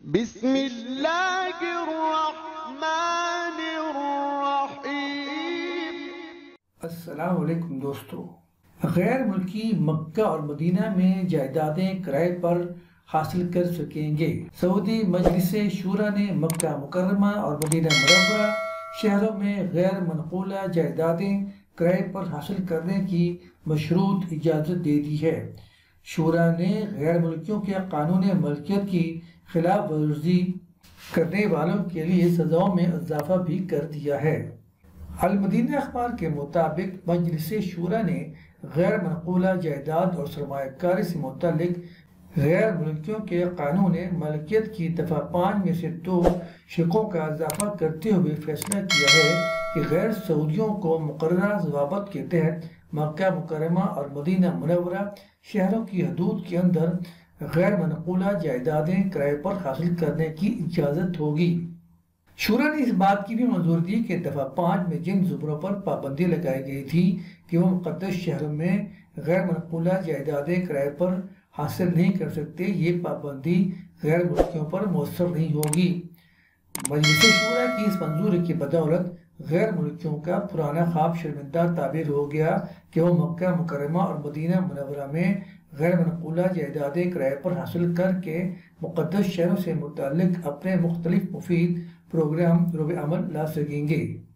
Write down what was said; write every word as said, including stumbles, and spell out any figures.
بسم اللہ الرحمن الرحیم۔ السلام علیکم دوستو، غیر ملکی مکہ اور مدینہ میں جائیدادیں کرائے پر حاصل کر سکیں گے۔ سعودی مجلس شورا نے مکہ مکرمہ اور مدینہ منورہ شہروں میں غیر منقولہ جائیدادیں کرائے پر حاصل کرنے کی مشروط اجازت دے دی ہے۔ شورا نے غیر ملکیوں کے قانون ملکیت کی خلاف ورزی کرنے والوں کے لیے سزاؤں میں اضافہ بھی کر دیا ہے۔ المدینہ اخبار کے مطابق مجلس شورا نے غیر منقولہ جائیداد اور سرمایہ کاری سے متعلق غیر ملکیوں کے قانون ملکیت کی دفعہ پانچ میں سے دو شقوں کا اضافہ کرتے ہوئے فیصلہ کیا ہے کہ غیر سعودیوں کو مقررہ ضوابط کے تحت مکہ مکرمہ اور مدینہ منورہ شہروں کی حدود کے اندر غیر منقولہ جائیدادیں کرائے پر حاصل کرنے کی اجازت ہوگی۔ شورا نے اس بات کی بھی منظور دی کہ دفعہ پانچ میں جن زمروں پر پابندی لگائی گئی تھی کہ وہ مقدس شہروں میں غیر منقولہ جائیدادیں کرائے پر حاصل نہیں کر سکتے، یہ پابندی غیر ملکیوں پر مؤثر نہیں ہوگی۔ مجلس شورا کی اس منظوری کی بدولت غیر ملکیوں کا پرانا خواب شرمندہ تعبیر ہو گیا کہ وہ مکہ مکرمہ اور مدینہ منورہ میں غیر منقولہ جائیدادیں کرائے پر حاصل کر کے مقدس شہروں سے متعلق اپنے مختلف مفید پروگرام روب عمل لا سکیں گے۔